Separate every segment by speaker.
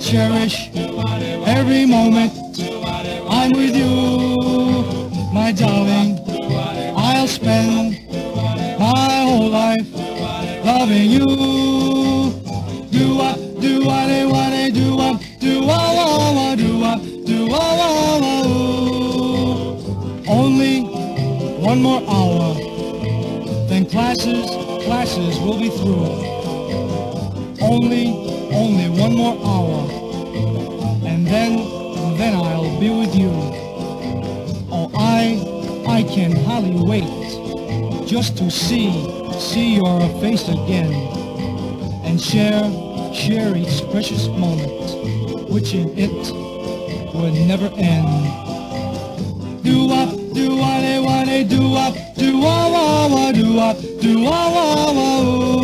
Speaker 1: cherish every moment I'm with you, my darling. I'll spend my whole life loving you. Do-wop, do-wop-de-wop-de, do-wop, do-wop-wop, do-wop, do-wop-wop. Only one more hour, then classes will be through. Only one more hour, and then I'll be with you. Oh, I can hardly wait just to see your face again, and share each precious moment, wishing it would never end. Do-wop, do-wop-de-wop-de, do-wop, do-wop-wop, do-wop, do-wop-wop.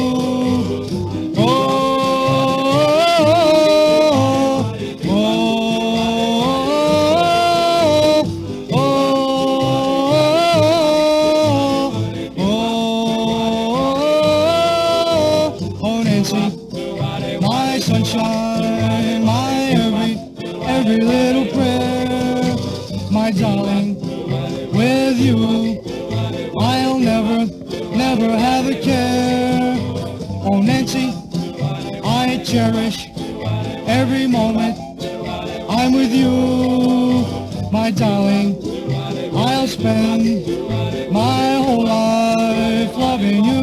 Speaker 1: My sunshine, my every little prayer, my darling, with you I'll never have a care. Oh Nancy, I cherish every moment I'm with you, my darling. I'll spend my whole life loving you.